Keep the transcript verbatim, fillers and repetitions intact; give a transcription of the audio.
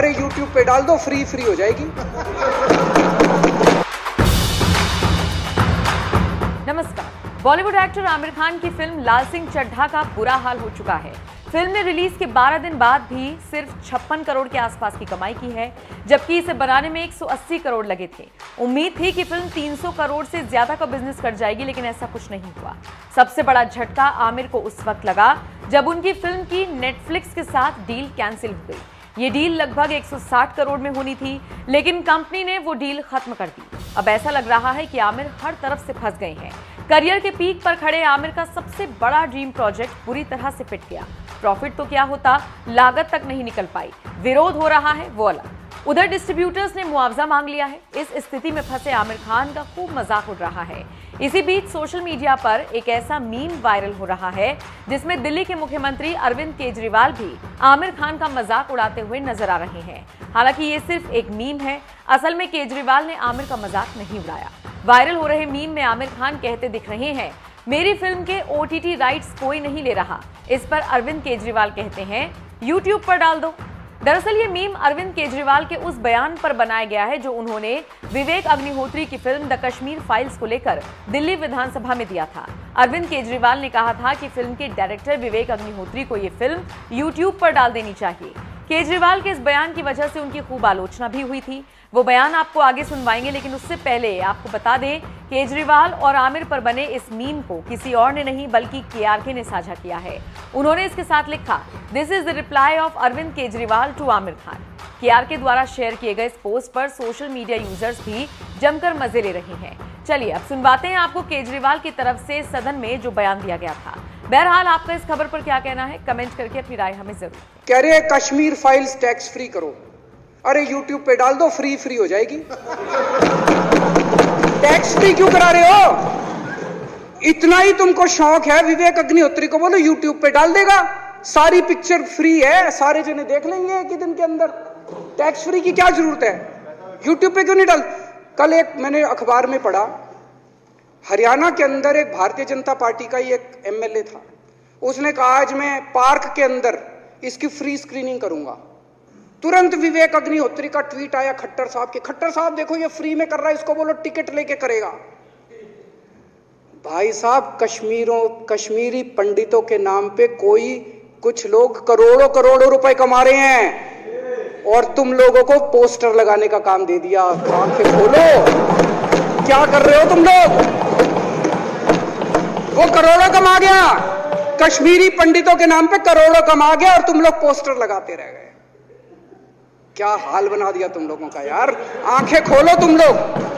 अरे यूट्यूब पे डाल दो, फ्री फ्री हो जाएगी। नमस्कार। बॉलीवुड एक्टर आमिर खान की फिल्म लाल सिंह चड्ढा का बुरा हाल हो चुका है। फिल्म ने रिलीज के बारह दिन बाद भी सिर्फ छप्पन करोड़ के आसपास की कमाई की है, जबकि इसे बनाने में एक सौ अस्सी करोड़ लगे थे। उम्मीद थी कि फिल्म तीन सौ करोड़ से ज्यादा का बिजनेस कर जाएगी, लेकिन ऐसा कुछ नहीं हुआ। सबसे बड़ा झटका आमिर को उस वक्त लगा जब उनकी फिल्म की नेटफ्लिक्स के साथ डील कैंसिल हो गई। ये डील लगभग एक सौ साठ करोड़ में होनी थी, लेकिन कंपनी ने वो डील खत्म कर दी। अब ऐसा लग रहा है कि आमिर हर तरफ से फंस गए हैं। करियर के पीक पर खड़े आमिर का सबसे बड़ा ड्रीम प्रोजेक्ट पूरी तरह से पिट गया। प्रॉफिट तो क्या होता, लागत तक नहीं निकल पाई। विरोध हो रहा है वो अलग। उधर डिस्ट्रीब्यूटर्स ने मुआवजा मांग लिया है। इस स्थिति में फंसे आमिर खान का खूब मजाक उड़ रहा है। इसी बीच सोशल मीडिया पर एक ऐसा मीम वायरल हो रहा है जिसमें दिल्ली के मुख्यमंत्री अरविंद केजरीवाल भी आमिर खान का मजाक उड़ाते हुए नजर आ रहे हैं। हालांकि ये सिर्फ एक मीम है, असल में केजरीवाल ने आमिर का मजाक नहीं उड़ाया। वायरल हो रहे मीम में आमिर खान कहते दिख रहे हैं, मेरी फिल्म के ओटीटी राइट्स कोई नहीं ले रहा। इस पर अरविंद केजरीवाल कहते हैं, यूट्यूब पर डाल दो। दरअसल ये मीम अरविंद केजरीवाल के उस बयान पर बनाया गया है जो उन्होंने विवेक अग्निहोत्री की फिल्म द कश्मीर फाइल्स को लेकर दिल्ली विधानसभा में दिया था। अरविंद केजरीवाल ने कहा था कि फिल्म के डायरेक्टर विवेक अग्निहोत्री को ये फिल्म यूट्यूब पर डाल देनी चाहिए। केजरीवाल के इस बयान की वजह से उनकी खूब आलोचना भी हुई थी। वो बयान आपको आगे सुनवाएंगे, लेकिन उससे पहले आपको बता दें, केजरीवाल और आमिर पर बने इस मीम को किसी और ने नहीं बल्कि केआरके ने साझा किया है। उन्होंने इसके साथ लिखा, this is the reply of Arvind Kejriwal to Aamir Khan. KRK द्वारा शेयर किए गए इस पोस्ट पर सोशल मीडिया यूजर्स भी जमकर मजे ले रहे हैं। चलिए अब सुनवाते हैं आपको केजरीवाल की तरफ से सदन में जो बयान दिया गया था। बहरहाल आपका इस खबर पर क्या कहना है, कमेंट करके अपनी राय हमें जरूर। कह रहे हैं कश्मीर फाइल्स टैक्स फ्री करो, अरे यूट्यूब पे डाल दो, फ्री फ्री हो जाएगी। टैक्स फ्री क्यों करा रहे हो? इतना ही तुमको शौक है, विवेक अग्निहोत्री को बोलो यूट्यूब पे डाल देगा, सारी पिक्चर फ्री है, सारे जने देख लेंगे एक ही दिन के अंदर। टैक्स फ्री की क्या जरूरत है? यूट्यूब पे क्यों नहीं डाल? कल एक मैंने अखबार में पढ़ा, हरियाणा के अंदर एक भारतीय जनता पार्टी का ही एक एमएलए था, उसने कहा आज मैं पार्क के अंदर इसकी फ्री स्क्रीनिंग करूंगा। तुरंत विवेक अग्निहोत्री का ट्वीट आया खट्टर साहब के, खट्टर साहब देखो ये फ्री में कर रहा है, इसको बोलो टिकट लेके करेगा। भाई साहब, कश्मीरों कश्मीरी पंडितों के नाम पे कोई कुछ लोग करोड़ों करोड़ों रुपए कमा रहे हैं और तुम लोगों को पोस्टर लगाने का काम दे दिया। आंखें खोलो, क्या कर रहे हो तुम लोग? वो करोड़ों कमा गया, कश्मीरी पंडितों के नाम पे करोड़ों कमा गया और तुम लोग पोस्टर लगाते रह गए। क्या हाल बना दिया तुम लोगों का यार, आंखें खोलो तुम लोग।